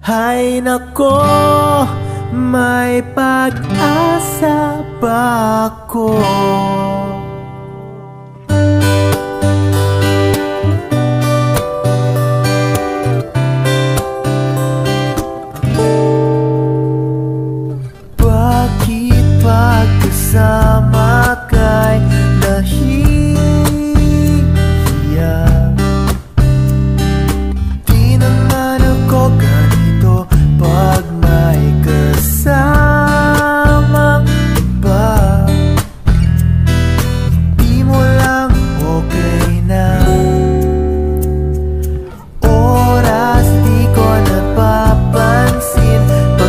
Hay nako, may pag-asa ba ako? Bakit pagkasama kay nahihiya? Di naman ako ganito pag may kasamang iba. Di mo lang okay na. Oras di ko napapansin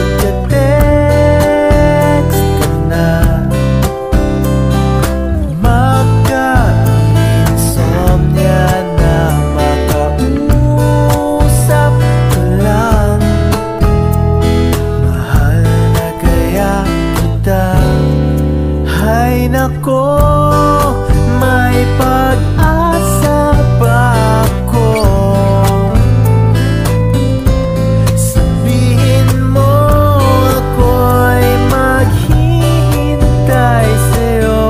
pagka-text ka na. Magka-insomnia na makausap ka lang. Mahal na kaya kita. Hay nako, may pag-asa ba ako? Sabihin mo ako'y maghihintay sa'yo.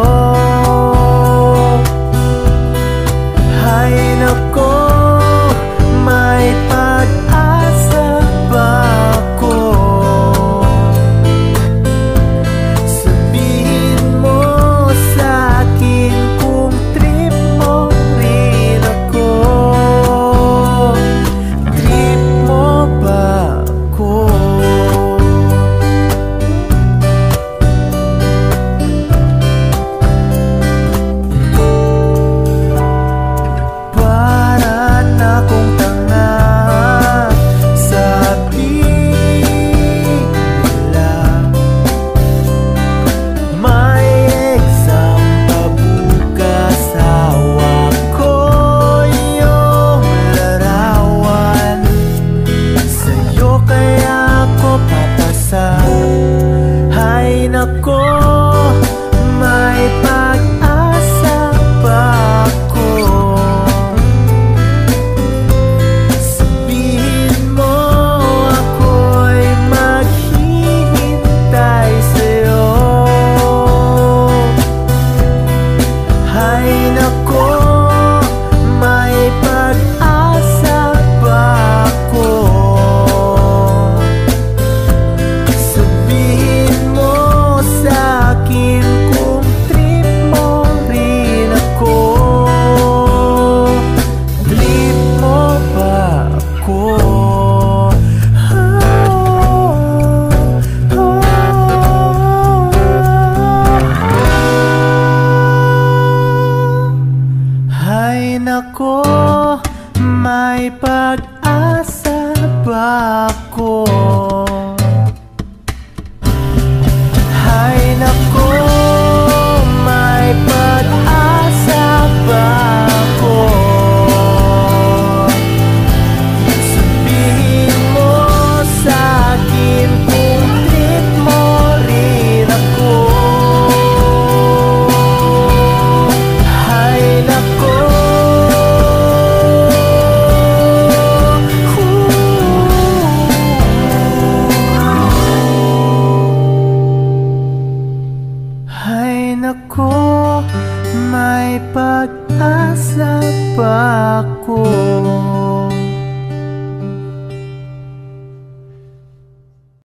Hay nako, may pag-asa ba ako? Sabihin mo sa'kin kung trip mo rin ako. Trip mo ba ako? Para na kong tanga, sabi nila. May exam pa bukas, hawak ko yung larawan. Sa'yo kaya ako papasa. Hay nako, may pag-asa ba ako? Sabihin mo ako'y maghihintay sa'yo. Hay nako, may pag-asa ba ako? Sabihin mo sa'kin kung trip mo rin ako. Trip mo ba ako? Hay nako, may pag-asa ba ako?